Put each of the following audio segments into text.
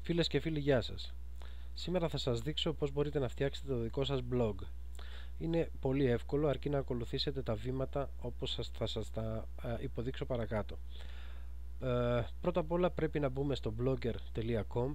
Φίλες και φίλοι, γεια σας. Σήμερα θα σας δείξω πώς μπορείτε να φτιάξετε το δικό σας blog. Είναι πολύ εύκολο, αρκεί να ακολουθήσετε τα βήματα όπως θα σας τα υποδείξω παρακάτω. Πρώτα απ' όλα πρέπει να μπούμε στο blogger.com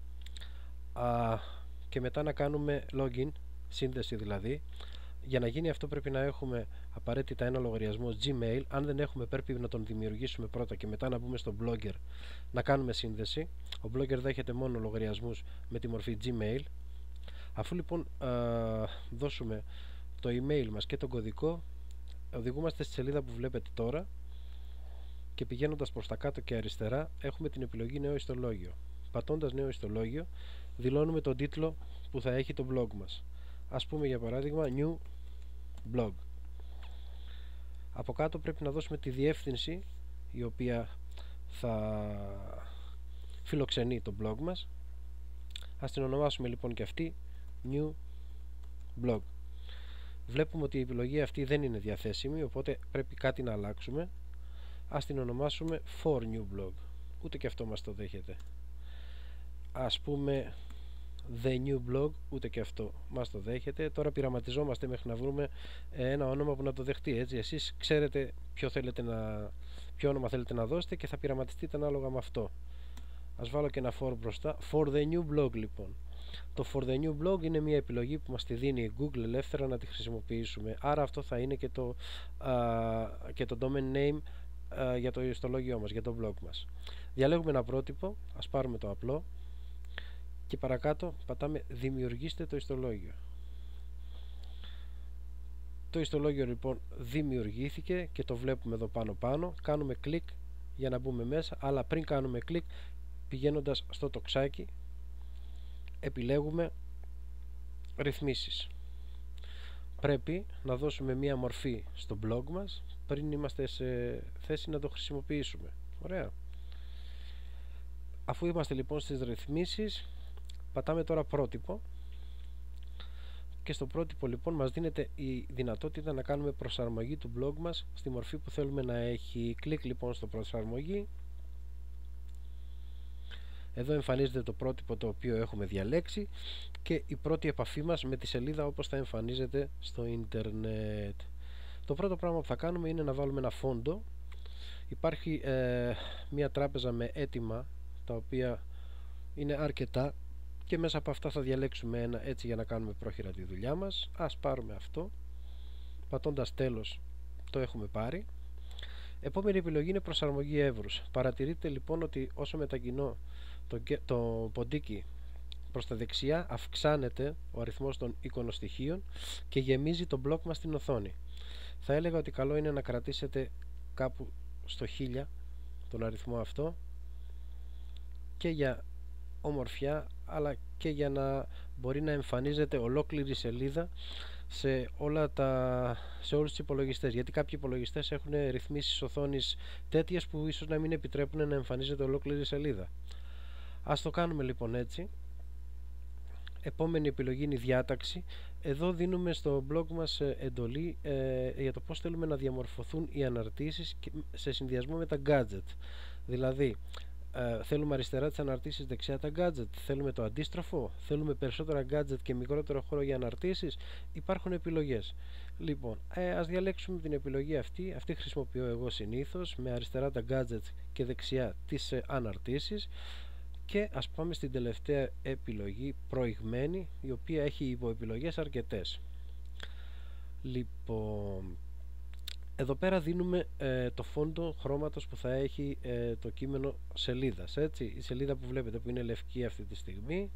και μετά να κάνουμε login, σύνδεση δηλαδή. Για να γίνει αυτό πρέπει να έχουμε απαραίτητα ένα λογαριασμό Gmail. Αν δεν έχουμε, πρέπει να τον δημιουργήσουμε πρώτα και μετά να μπούμε στο Blogger να κάνουμε σύνδεση. Ο Blogger δέχεται μόνο λογαριασμούς με τη μορφή Gmail. Αφού λοιπόν δώσουμε το email μας και τον κωδικό, οδηγούμαστε στη σελίδα που βλέπετε τώρα και πηγαίνοντας προς τα κάτω και αριστερά έχουμε την επιλογή νέο ιστολόγιο. Πατώντας νέο ιστολόγιο δηλώνουμε τον τίτλο που θα έχει το blog μας. Ας πούμε για παράδειγμα new blog. Από κάτω πρέπει να δώσουμε τη διεύθυνση η οποία θα φιλοξενεί το blog μας. Ας την ονομάσουμε λοιπόν και αυτή new blog. Βλέπουμε ότι η επιλογή αυτή δεν είναι διαθέσιμη, οπότε πρέπει κάτι να αλλάξουμε. Ας την ονομάσουμε for new blog. Ούτε και αυτό μας το δέχεται. Ας πούμε the new blog, ούτε και αυτό μας το δέχεται. Τώρα πειραματιζόμαστε μέχρι να βρούμε ένα όνομα που να το δεχτεί, έτσι. Εσείς ξέρετε ποιο όνομα θέλετε να δώσετε και θα πειραματιστείτε ανάλογα με αυτό. Ας βάλω και ένα for μπροστά. For the new blog λοιπόν. Το for the new blog είναι μια επιλογή που μας τη δίνει η Google ελεύθερα να τη χρησιμοποιήσουμε. Άρα αυτό θα είναι και το domain name για το ιστολόγιο μας, για το blog μας. Διαλέγουμε ένα πρότυπο, ας πάρουμε το απλό και παρακάτω πατάμε δημιουργήστε το ιστολόγιο. Το ιστολόγιο λοιπόν δημιουργήθηκε και το βλέπουμε εδώ πάνω. Κάνουμε κλικ για να μπούμε μέσα, αλλά πριν κάνουμε κλικ, πηγαίνοντας στο τοξάκι, επιλέγουμε ρυθμίσεις. Πρέπει να δώσουμε μία μορφή στο blog μας πριν είμαστε σε θέση να το χρησιμοποιήσουμε. Ωραία. Αφού είμαστε λοιπόν στις ρυθμίσεις, πατάμε τώρα πρότυπο και στο πρότυπο λοιπόν μας δίνεται η δυνατότητα να κάνουμε προσαρμογή του blog μας στη μορφή που θέλουμε να έχει. Κλικ λοιπόν στο προσαρμογή. Εδώ εμφανίζεται το πρότυπο το οποίο έχουμε διαλέξει και η πρώτη επαφή μας με τη σελίδα όπως θα εμφανίζεται στο ίντερνετ. Το πρώτο πράγμα που θα κάνουμε είναι να βάλουμε ένα φόντο. Υπάρχει μια τράπεζα με έτοιμα τα οποία είναι αρκετά και μέσα από αυτά θα διαλέξουμε ένα έτσι για να κάνουμε πρόχειρα τη δουλειά μας. Ας πάρουμε αυτό. Πατώντας τέλος το έχουμε πάρει. Επόμενη επιλογή είναι προσαρμογή εύρους. Παρατηρείτε λοιπόν ότι όσο μετακινώ το ποντίκι προς τα δεξιά αυξάνεται ο αριθμός των εικονοστοιχείων και γεμίζει το μπλοκ μας στην οθόνη. Θα έλεγα ότι καλό είναι να κρατήσετε κάπου στο 1000 τον αριθμό αυτό και για ομορφιά αλλά και για να μπορεί να εμφανίζεται ολόκληρη σελίδα σε όλους τους υπολογιστές, γιατί κάποιοι υπολογιστές έχουν ρυθμίσεις οθόνης τέτοιες που ίσως να μην επιτρέπουν να εμφανίζεται ολόκληρη σελίδα. Ας το κάνουμε λοιπόν έτσι. Επόμενη επιλογή είναι η διάταξη. Εδώ δίνουμε στο blog μας εντολή για το πώς θέλουμε να διαμορφωθούν οι αναρτήσεις σε συνδυασμό με τα gadget. Δηλαδή θέλουμε αριστερά τις αναρτήσεις, δεξιά τα gadget, θέλουμε το αντίστροφο, θέλουμε περισσότερα gadget και μικρότερο χώρο για αναρτήσεις. Υπάρχουν επιλογές. Λοιπόν, ας διαλέξουμε την επιλογή αυτή χρησιμοποιώ εγώ συνήθως, με αριστερά τα gadget και δεξιά τις αναρτήσεις. Και ας πάμε στην τελευταία επιλογή, προηγμένη, η οποία έχει υποεπιλογές αρκετές. Λοιπόν, εδώ πέρα δίνουμε το φόντο χρώματος που θα έχει το κείμενο σελίδας, έτσι. Η σελίδα που βλέπετε που είναι λευκή αυτή τη στιγμή.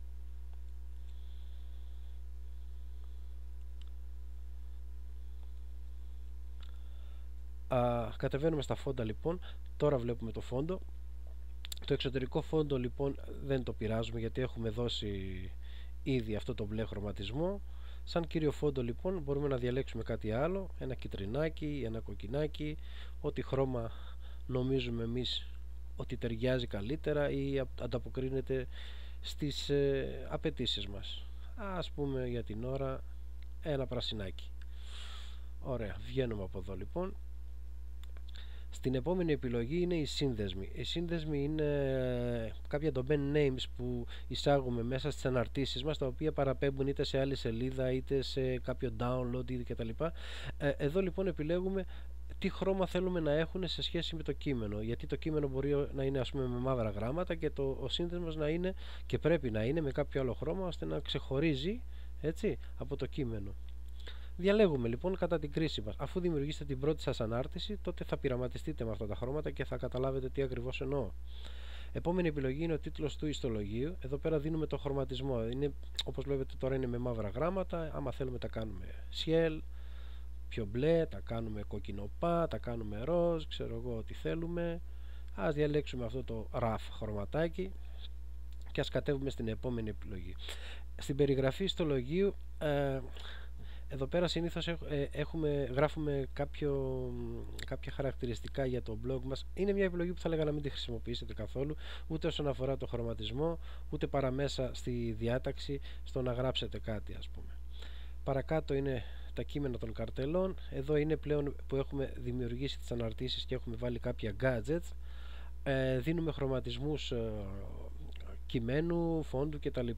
Κατεβαίνουμε στα φόντα λοιπόν, τώρα βλέπουμε το φόντο. Το εξωτερικό φόντο λοιπόν δεν το πειράζουμε γιατί έχουμε δώσει ήδη αυτό το μπλε χρωματισμό. Σαν κύριο φόντο λοιπόν μπορούμε να διαλέξουμε κάτι άλλο, ένα κυτρινάκι, ένα κοκκινάκι, ό,τι χρώμα νομίζουμε εμείς ότι ταιριάζει καλύτερα ή ανταποκρίνεται στις απαιτήσεις μας. Ας πούμε για την ώρα ένα πρασινάκι. Ωραία, βγαίνουμε από εδώ λοιπόν. Στην επόμενη επιλογή είναι οι σύνδεσμοι. Οι σύνδεσμοι είναι κάποια domain names που εισάγουμε μέσα στις αναρτήσεις μας, τα οποία παραπέμπουν είτε σε άλλη σελίδα είτε σε κάποιο download κτλ. Εδώ λοιπόν επιλέγουμε τι χρώμα θέλουμε να έχουν σε σχέση με το κείμενο, γιατί το κείμενο μπορεί να είναι ας πούμε με μαύρα γράμματα και ο σύνδεσμος να είναι και πρέπει να είναι με κάποιο άλλο χρώμα ώστε να ξεχωρίζει, έτσι, από το κείμενο. Διαλέγουμε λοιπόν κατά την κρίση μας. Αφού δημιουργήσετε την πρώτη σας ανάρτηση, τότε θα πειραματιστείτε με αυτά τα χρώματα και θα καταλάβετε τι ακριβώς εννοώ. Επόμενη επιλογή είναι ο τίτλος του ιστολογίου. Εδώ πέρα δίνουμε το χρωματισμό. Όπως βλέπετε τώρα είναι με μαύρα γράμματα. Άμα θέλουμε τα κάνουμε ciel, πιο μπλε, τα κάνουμε κοκκινοπά, τα κάνουμε ροζ, ξέρω εγώ τι θέλουμε. Ας διαλέξουμε αυτό το rough χρωματάκι και ας κατέβουμε στην επόμενη επιλογή. Στην περιγραφή ιστολογίου, εδώ πέρα συνήθως γράφουμε κάποια χαρακτηριστικά για το blog μας. Είναι μια επιλογή που θα έλεγα να μην τη χρησιμοποιήσετε καθόλου, ούτε όσον αφορά το χρωματισμό, ούτε παραμέσα στη διάταξη στο να γράψετε κάτι, ας πούμε. Παρακάτω είναι τα κείμενα των καρτελών. Εδώ είναι πλέον που έχουμε δημιουργήσει τις αναρτήσεις και έχουμε βάλει κάποια gadgets. Δίνουμε χρωματισμούς κειμένου, φόντου κτλ.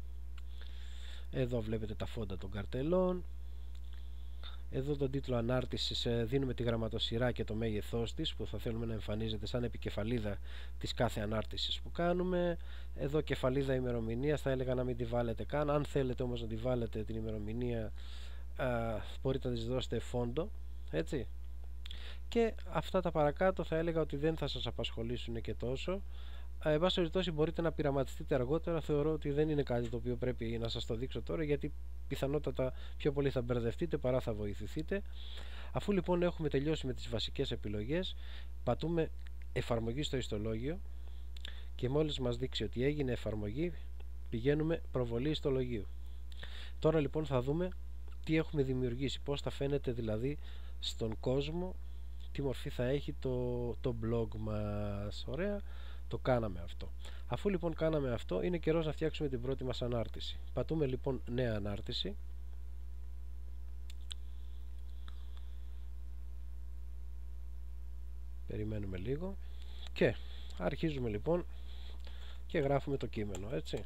Εδώ βλέπετε τα φόντα των καρτελών. Εδώ τον τίτλο ανάρτησης δίνουμε τη γραμματοσυρά και το μέγεθός της που θα θέλουμε να εμφανίζεται σαν επικεφαλίδα της κάθε ανάρτησης που κάνουμε. Εδώ κεφαλίδα ημερομηνίας, θα έλεγα να μην τη βάλετε καν. Αν θέλετε όμως να τη βάλετε την ημερομηνία, μπορείτε να της δώσετε φόντο, έτσι. Και αυτά τα παρακάτω θα έλεγα ότι δεν θα σας απασχολήσουν και τόσο. Εν πάση περιπτώσει μπορείτε να πειραματιστείτε αργότερα. Θεωρώ ότι δεν είναι κάτι το οποίο πρέπει να σας το δείξω τώρα, γιατί πιθανότατα πιο πολύ θα μπερδευτείτε παρά θα βοηθηθείτε. Αφού λοιπόν έχουμε τελειώσει με τις βασικές επιλογές, πατούμε εφαρμογή στο ιστολόγιο και μόλις μας δείξει ότι έγινε εφαρμογή, πηγαίνουμε προβολή ιστολογίου. Τώρα λοιπόν θα δούμε τι έχουμε δημιουργήσει, πώς θα φαίνεται δηλαδή στον κόσμο, τι μορφή θα έχει το blog μας. Ωραία. Το κάναμε αυτό. Αφού λοιπόν κάναμε αυτό, είναι καιρός να φτιάξουμε την πρώτη μας ανάρτηση. Πατούμε λοιπόν νέα ανάρτηση. Περιμένουμε λίγο και αρχίζουμε λοιπόν και γράφουμε το κείμενο, έτσι.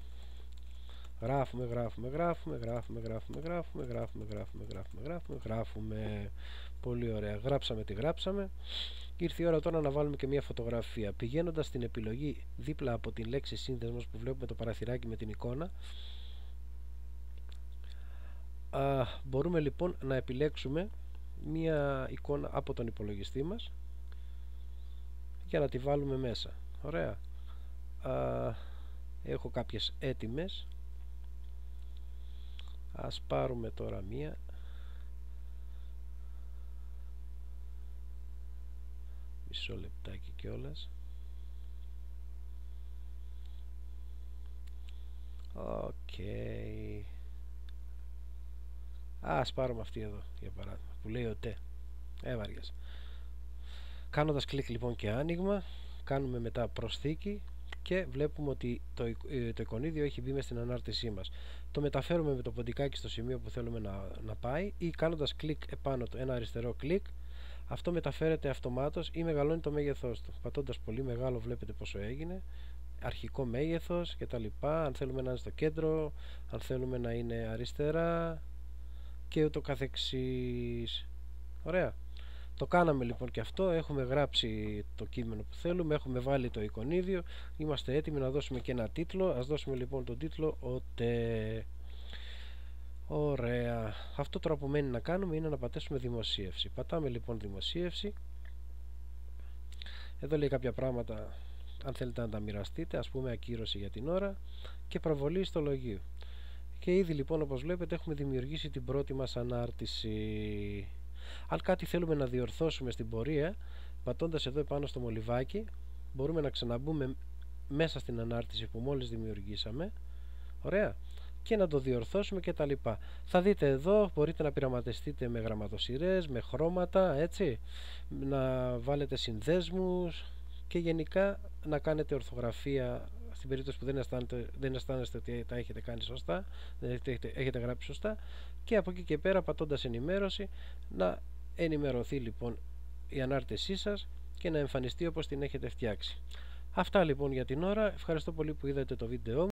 Γράφουμε. Πολύ ωραία. Γράψαμε τι γράψαμε. Ήρθε η ώρα τώρα να βάλουμε και μια φωτογραφία. Πηγαίνοντας στην επιλογή δίπλα από την λέξη σύνδεσμος που βλέπουμε το παραθυράκι με την εικόνα, μπορούμε λοιπόν να επιλέξουμε μια εικόνα από τον υπολογιστή μας για να τη βάλουμε μέσα. Ωραία. Έχω κάποιες έτοιμες. Ας πάρουμε τώρα μία. Μισό λεπτάκι κιόλας. Οκ. Ας πάρουμε αυτή εδώ για παράδειγμα που λέει ΟΤΕ. Έβαριας. Κάνοντας κλικ λοιπόν και άνοιγμα, κάνουμε μετά προσθήκη και βλέπουμε ότι το εικονίδιο έχει μπει μες στην ανάρτησή μας. Το μεταφέρουμε με το ποντικάκι στο σημείο που θέλουμε να πάει, ή κάνοντας κλικ επάνω το ένα αριστερό κλικ, αυτό μεταφέρεται αυτομάτως ή μεγαλώνει το μέγεθός του. Πατώντας πολύ μεγάλο βλέπετε πόσο έγινε, αρχικό μέγεθος και τα λοιπά, αν θέλουμε να είναι στο κέντρο, αν θέλουμε να είναι αριστερά και ούτω καθεξής. Ωραία. Το κάναμε λοιπόν και αυτό, έχουμε γράψει το κείμενο που θέλουμε, έχουμε βάλει το εικονίδιο, είμαστε έτοιμοι να δώσουμε και ένα τίτλο. Ας δώσουμε λοιπόν τον τίτλο ΟΤΕ. Ωραία. Αυτό τώρα που μένει να κάνουμε είναι να πατήσουμε δημοσίευση. Πατάμε λοιπόν δημοσίευση. Εδώ λέει κάποια πράγματα, αν θέλετε να τα μοιραστείτε, ας πούμε ακύρωση για την ώρα και προβολή ιστολογίου. Και ήδη λοιπόν όπως βλέπετε έχουμε δημιουργήσει την πρώτη μας ανάρτηση. Αν κάτι θέλουμε να διορθώσουμε στην πορεία, πατώντας εδώ επάνω στο μολυβάκι, μπορούμε να ξαναμπούμε μέσα στην ανάρτηση που μόλις δημιουργήσαμε. Ωραία. Και να το διορθώσουμε και τα λοιπά. Θα δείτε εδώ, μπορείτε να πειραματιστείτε με γραμματοσυρές, με χρώματα, έτσι, να βάλετε συνδέσμους και γενικά να κάνετε ορθογραφία στην περίπτωση που δεν αισθάνεστε ότι τα έχετε κάνει σωστά, δεν έχετε γράψει σωστά, και από εκεί και πέρα πατώντας ενημέρωση να ενημερωθεί λοιπόν η ανάρτησή σας και να εμφανιστεί όπως την έχετε φτιάξει. Αυτά λοιπόν για την ώρα. Ευχαριστώ πολύ που είδατε το βίντεο μου.